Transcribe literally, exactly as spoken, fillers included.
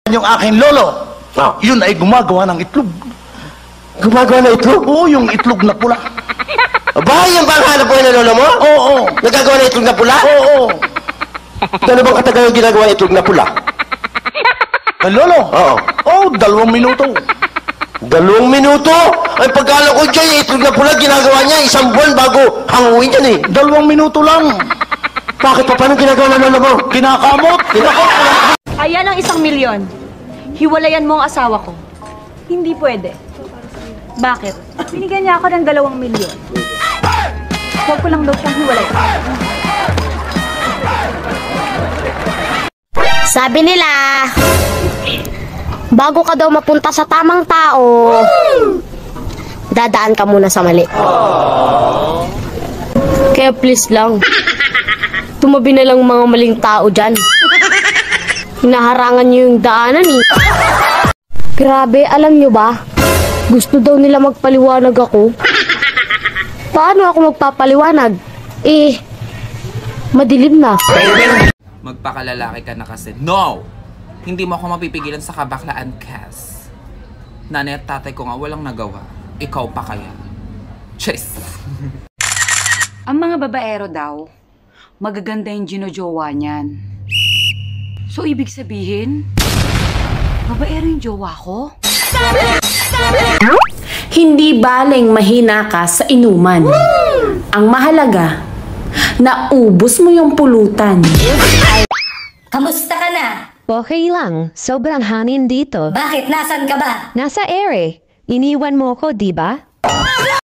Yung aking lolo, Ah. yun ay gumagawa ng itlog. Gumagawa na itlog? Oo, yung itlog na pula. Aba, yan ba ang hanap buhay ng lolo mo? Oo, Nagagawa na itlog na pula? oo. Gano'n bang katagal yung ginagawa ng itlog na pula? Ay, lolo? Oo. Oh, dalawang minuto. Dalawang minuto? Ay, pagkala ko dyan, yung itlog na pula, ginagawa niya isang buwan bago hanguin yan eh. Dalawang minuto lang. Bakit pa? Paano ginagawa ng lolo mo? Kinakamot. Kinakamot. Ayan ang isang milyon. Hiwalayan mo ang asawa ko. Hindi pwede. Bakit? Binigyan niya ako ng dalawang milyon. Huwag ko lang daw siyang hiwalay. Sabi nila, bago ka daw mapunta sa tamang tao, dadaan ka muna sa mali. Kaya please lang, tumabi na lang mga maling tao dyan. Hinaharangan niyo yung daanan eh. Grabe, alam niyo ba? Gusto daw nila magpaliwanag ako. Paano ako magpapaliwanag? Eh, madilim na. Magpakalalaki ka na kasi. No! Hindi mo ako mapipigilan sa kabaklaan, Cass. Nanay at tatay ko nga walang nagawa. Ikaw pa kaya. Chase! Ang mga babaero daw, magaganda yung ginojowa niyan. So, ibig sabihin, babaero yung jowa ko? Hindi baling mahina ka sa inuman. Ang mahalaga, naubos mo yung pulutan. Kamusta ka na? Okay lang. Sobrang hangin dito. Bakit? Nasaan ka ba? Nasa ere. Iniwan mo ko, di ba?